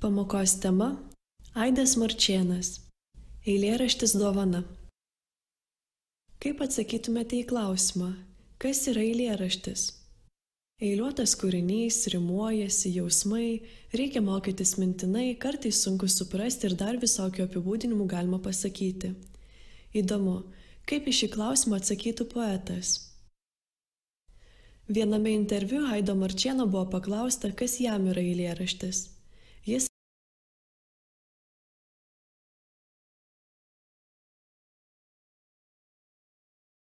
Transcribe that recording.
Pamokos tema – Aidas Marčėnas. Eilėraštis dovana. Kaip atsakytumėte į klausimą, kas yra eilėraštis? Eiliuotas kūrinys, rimuojasi, jausmai, reikia mokytis mintinai, kartais sunku suprasti ir dar visokių apibūdinimų galima pasakyti. Įdomu, kaip į šį klausimą atsakytų poetas. Viename interviu Aido Marčėno buvo paklausta, kas jam yra eilėraštis.